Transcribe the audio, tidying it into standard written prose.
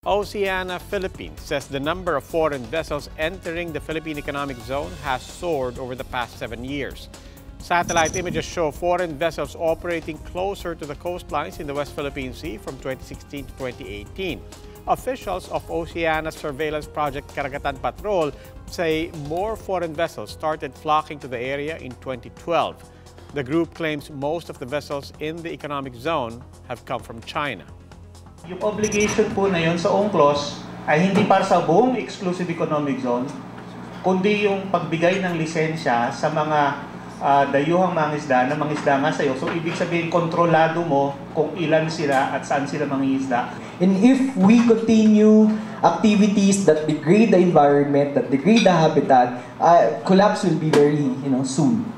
Oceania Philippines says the number of foreign vessels entering the Philippine Economic Zone has soared over the past 7 years. Satellite images show foreign vessels operating closer to the coastlines in the West Philippine Sea from 2016 to 2018. Officials of Oceania's surveillance project Karagatan Patrol say more foreign vessels started flocking to the area in 2012. The group claims most of the vessels in the economic zone have come from China. Yung obligation po na yun sa UNCLOS ay hindi para sa buong exclusive economic zone, kundi yung pagbigay ng lisensya sa mga dayuhang mangisda na mangisda nga sa'yo. So, ibig sabihin, kontrolado mo kung ilan sila at saan sila mangingisda. And if we continue activities that degrade the environment, that degrade the habitat, collapse will be very, soon.